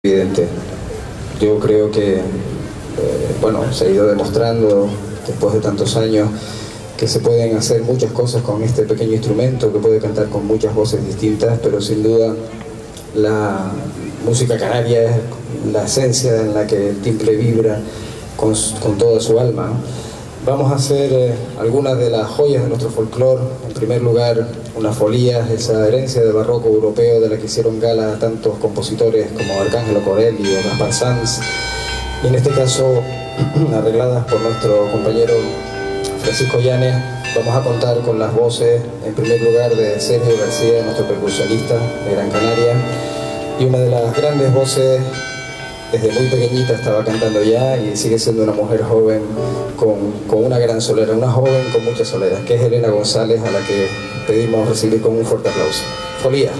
Evidente. Yo creo que, bueno, se ha ido demostrando después de tantos años que se pueden hacer muchas cosas con este pequeño instrumento, que puede cantar con muchas voces distintas, pero sin duda la música canaria es la esencia en la que el timbre vibra con toda su alma, ¿no? Vamos a hacer algunas de las joyas de nuestro folclore. En primer lugar, unas folías, esa herencia del barroco europeo de la que hicieron gala tantos compositores como Arcángelo Corelli o Gaspar Sanz, y en este caso arregladas por nuestro compañero Francisco Llanes. Vamos a contar con las voces, en primer lugar, de Sergio García, nuestro percusionista de Gran Canaria, y una de las grandes voces. Desde muy pequeñita estaba cantando ya y sigue siendo una mujer joven con una gran solera, una joven con mucha solera, que es Elena González, a la que pedimos recibir con un fuerte aplauso. Folía.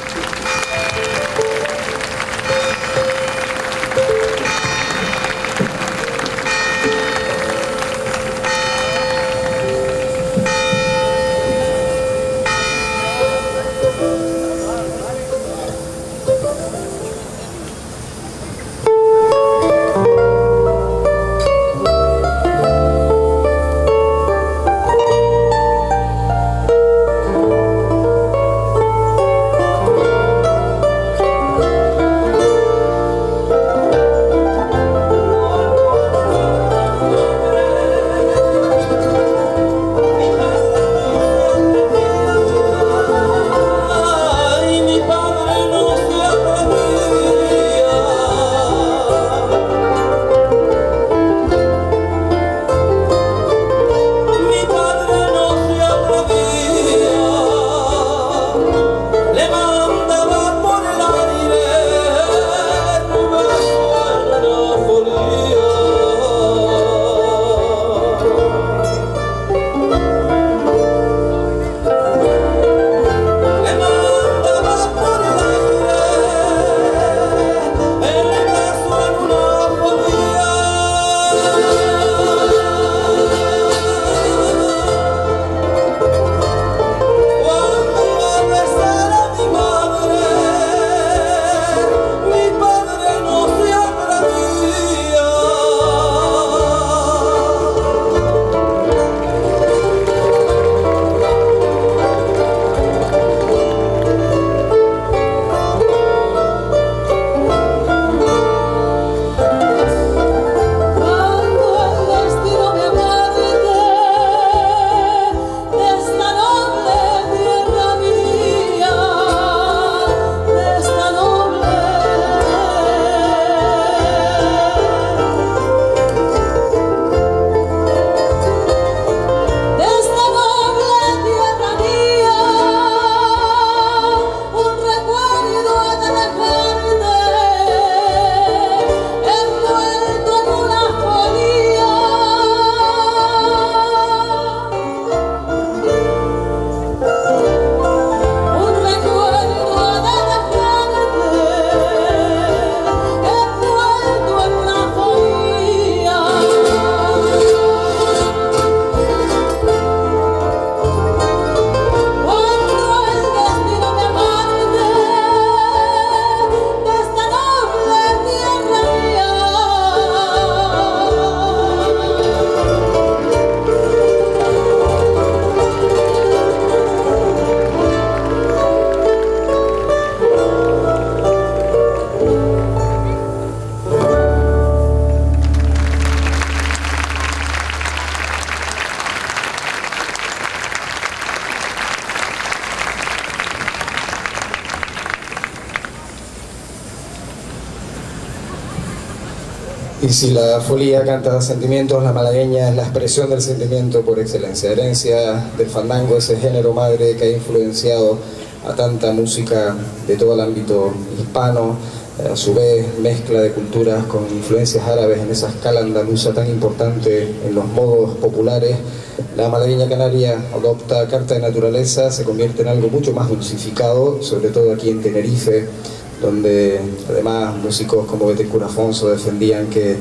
Y si la folía canta sentimientos, la malagueña es la expresión del sentimiento por excelencia, herencia del fandango, ese género madre que ha influenciado a tanta música de todo el ámbito hispano, a su vez mezcla de culturas con influencias árabes en esa escala andaluza tan importante en los modos populares. La malagueña canaria adopta carta de naturaleza, se convierte en algo mucho más dulcificado, sobre todo aquí en Tenerife, donde además músicos como Betecura Afonso defendían que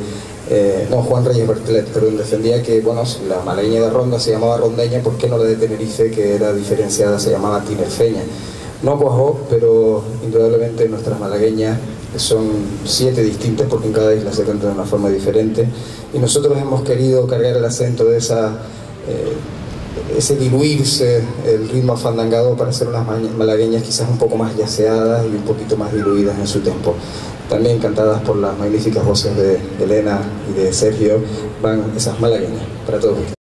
no, Juan Reyes Bertelet, perdón, defendía que, bueno, la malagueña de Ronda se llamaba rondeña, ¿por qué no la de Tenerife, que era diferenciada, se llamaba tinerfeña? No cuajó, pero indudablemente nuestras malagueñas son 7 distintas porque en cada isla se canta de una forma diferente, y nosotros hemos querido cargar el acento de ese diluirse, el ritmo afandangado, para hacer unas malagueñas quizás un poco más yaceadas y un poquito más diluidas en su tempo. También cantadas por las magníficas voces de Elena y de Sergio, van esas malagueñas para todos ustedes.